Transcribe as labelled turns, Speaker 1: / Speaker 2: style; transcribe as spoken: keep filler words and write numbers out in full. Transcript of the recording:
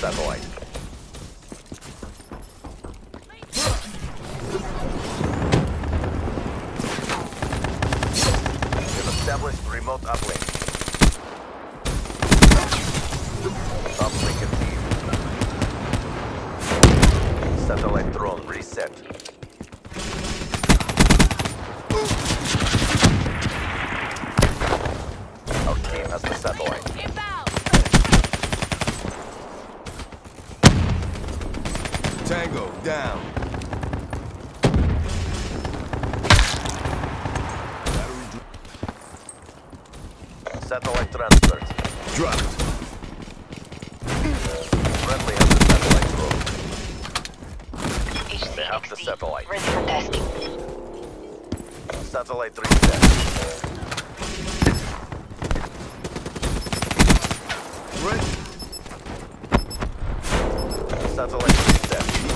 Speaker 1: satellite. We've established remote uplink. Uplink achieved. Satellite drone reset. Our team has the satellite.
Speaker 2: Tango, down.
Speaker 1: Satellite transferred.
Speaker 2: Dropped.
Speaker 1: Friendly has the satellite drone. They have the satellite.
Speaker 3: Ready for testing.
Speaker 1: Satellite reset.
Speaker 2: Ready.
Speaker 1: Satellite reset.